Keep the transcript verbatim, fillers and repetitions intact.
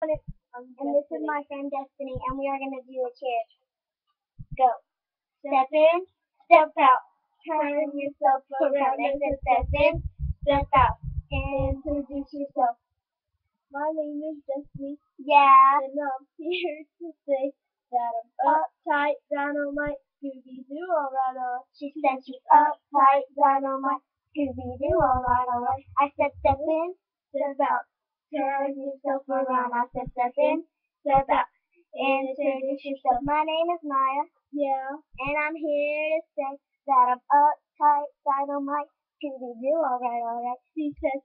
And this is my friend Destiny, and we are going to do a chair. Go. Step in, step out. Turn yourself around. And then step in, step out. Introduce yourself. My name is Destiny. Yeah. And I'm here to say that I'm uptight, dynamite, Scooby-Doo, alright, alright. She said she's uptight, dynamite, Scooby-Doo, alright, alright. I said step in, step out. Turn yourself around. I said step in, step out. Introduce yourself. My name is Maya. Yeah. And I'm here to say that I'm uptight, dynamite, Scooby-Doo, alright, alright. She said